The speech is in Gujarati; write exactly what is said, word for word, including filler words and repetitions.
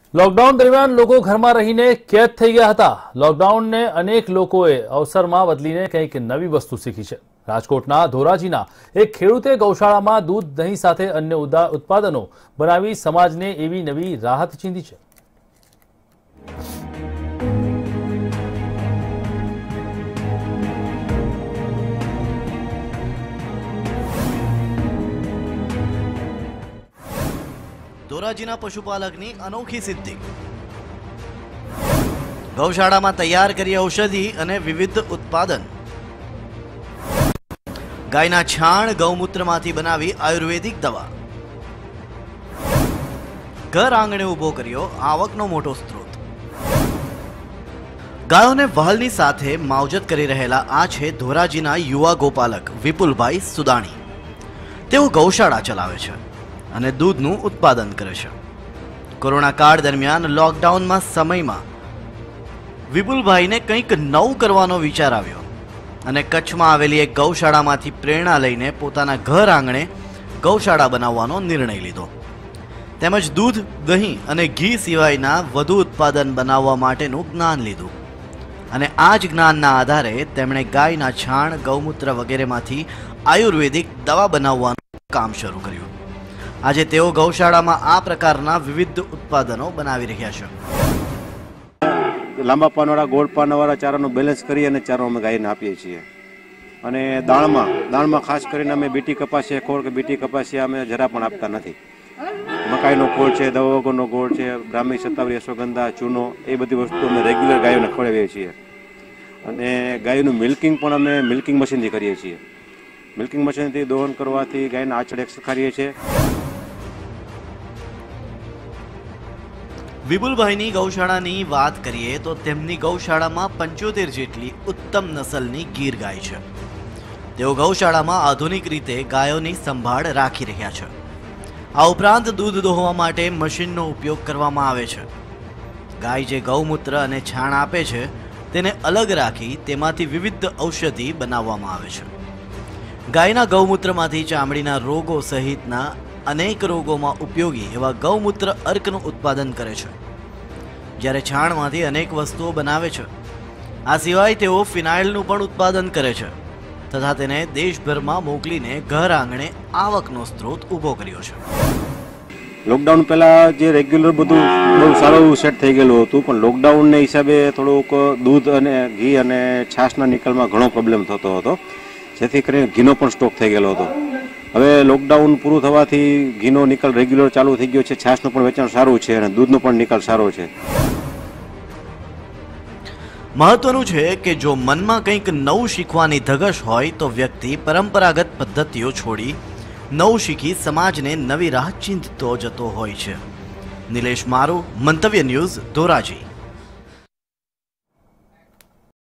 लॉकडाउन दरमियान लोग घर में रहीने कैद थई गया था। लॉकडाउन ने अनेक लोकोए अवसर में बदलीने कंईक नवी वस्तु सीखी है। राजकोटना धोराजीना एक खेडूते गौशाला में दूध दही साथे अन्य उत्पादनों बनावी समाजने एवी नवी राहत चींधी है। ધોરાજીના પશુપાલકની અનોખી સિદ્ધિ। ગૌશાળામાં તૈયાર કરી ઔષધિ અને વિવિધ ઉત્પાદન। ગાયના છાણ ગૌમૂત્રમાંથી બનાવી આયુર્વેદિક દવા। ઘર આંગણે ઊભો કર્યો આવકનો મોટો સ્ત્રોત। ગાયોને વહાલની સાથે માવજત કરી રહેલા આ છે ધોરાજીના યુવા ગોપાલક વિપુલભાઈ સુદાણી। તેઓ ગૌશાળા ચલાવે છે અને દૂધનું ઉત્પાદન કરે છે। કોરોના કાળ દરમિયાન લોકડાઉનમાં સમયમાં વિપુલભાઈને કંઈક નવું કરવાનો વિચાર આવ્યો અને કચ્છમાં આવેલી એક ગૌશાળામાંથી પ્રેરણા લઈને પોતાના ઘર આંગણે ગૌશાળા બનાવવાનો નિર્ણય લીધો। તેમજ દૂધ, દહીં અને ઘી સિવાયના વધુ ઉત્પાદન બનાવવા માટેનું જ્ઞાન લીધું અને આ જ જ્ઞાનના આધારે તેમણે ગાયના છાણ, ગૌમૂત્ર વગેરેમાંથી આયુર્વેદિક દવા બનાવવાનું કામ શરૂ કર્યું। આજે તેઓ ગૌશાળામાં આ પ્રકારના વિવિધ ઉત્પાદનો બનાવી રહ્યા છે। લાંબા પાનવાળા ગોળ પાનવાળા ચારાનું બેલેન્સ કરી અને ચારો અમે ગાયને આપીએ છીએ। અને દાણમાં દાણમાં ખાસ કરીને અમે બીટી કપાસિયા ખોળ કે બીટી કપાસિયા અમે જરા પણ આપતા નથી। મકાઈનો ખોળ છે, દવા વગરનો ગોળ છે, બ્રાહ્મી, શતાવરી, અશ્વગંધા, ચૂનો એ બધી વસ્તુ અમે રેગ્યુલર ગાયોને ખવડાવીએ છીએ। અને ગાયનું મિલ્કિંગ પણ અમે મિલ્કિંગ મશીનથી કરીએ છીએ। મિલ્કિંગ મશીનથી દોહન કરવાથી ગાયના આંચળ એક સખારીએ છીએ। વિપુલભાઈની ગૌશાળાની વાત કરીએ તો તેમની ગૌશાળામાં પંચોતેર જેટલી ઉત્તમ નસલની ગીર ગાય છે। તેઓ ગૌશાળામાં આધુનિક રીતે ગાયોની સંભાળ રાખી રહ્યા છે। આ ઉપરાંત દૂધ દોહવા માટે મશીનનો ઉપયોગ કરવામાં આવે છે। ગાય જે ગૌમૂત્ર અને છાણ આપે છે તેને અલગ રાખી તેમાંથી વિવિધ ઔષધિ બનાવવામાં આવે છે। ગાયના ગૌમૂત્રમાંથી ચામડીના રોગો સહિતના અનેક રોગોમાં ઉપયોગી એવા ગૌમૂત્ર અર્કનું ઉત્પાદન કરે છે, જ્યારે છાણમાંથી અનેક વસ્તુઓ બનાવે છે। આ સિવાય તેઓ ફિનાઇલનું પણ ઉત્પાદન કરે છે તથા તેને દેશભરમાં મોકલીને ઘર આંગણે આવકનો સ્ત્રોત ઊભો કર્યો છે। લોકડાઉન પહેલા જે રેગ્યુલર બધું બહુ સારું સેટ થઈ ગયેલું હતું, પણ લોકડાઉનને હિસાબે થોડુંક દૂધ અને ઘી અને છાશના નિકાલમાં ઘણો પ્રોબ્લેમ થતો હતો, જેથી કરીને ઘીનો પણ સ્ટોક થઈ ગયેલો હતો। હવે લોકડાઉન પૂરું થવાથી ઘીનો નિકાલ રેગ્યુલર ચાલુ થઈ ગયો છે। છાશનું પણ વેચાણ સારું છે અને દૂધનો પણ નિકાલ સારો છે। મહત્વનું છે કે જો મનમાં કંઈક નવું શીખવાની ધગશ હોય તો વ્યક્તિ પરંપરાગત પદ્ધતિઓ છોડી નવું શીખી સમાજને નવી રાહ ચીંધતો જતો હોય છે। નિલેશ મારુ, મંતવ્ય ન્યૂઝ, ધોરાજી।